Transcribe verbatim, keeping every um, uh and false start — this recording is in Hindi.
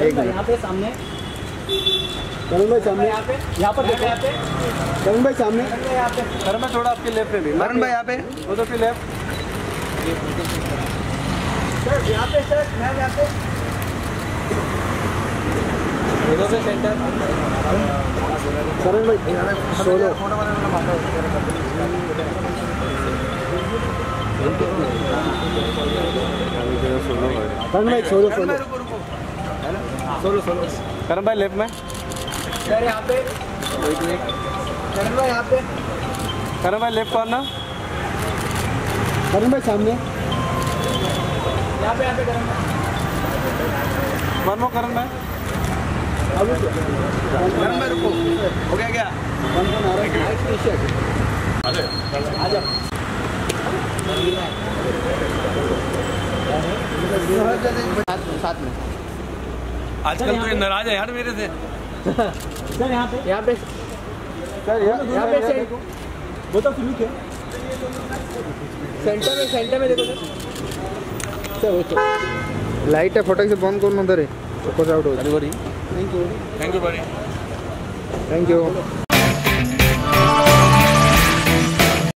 यहाँ पे सामने करण भाई सामने, यहाँ पे यहाँ पर देखो, यहाँ पे करण भाई सामने, यहाँ पे करण भाई थोड़ा आपके लेफ्ट में भी, करण भाई यहाँ पे, वो तो फिर लेफ्ट, सर यहाँ पे, सर मैं यहाँ पे इधर से सेंटर। करण भाई सोलो, करण भाई solo solo solo solo Karan भाई लेफ्ट में, सर यहाँ पे करण भाई, यहाँ पे करण भाई लेफ्ट कॉर्नर, करण भाई सामने, यहाँ पे यहाँ पे करण भाई, वन मोर करण भाई, करण भाई रुको, हो गया क्या? आ जाओ साथ में। आजकल तो ये नाराज है यार मेरे से। सर यहाँ पे यहाँ पे सर यहाँ पे से वो तो फिल्म है, सेंटर में, सेंटर में देखो सर। वो तो लाइट है, फटाक से बंद करना उधर है, फोकस आउट हो जाए। थैंक यू थैंक यू बड़ी, थैंक यू।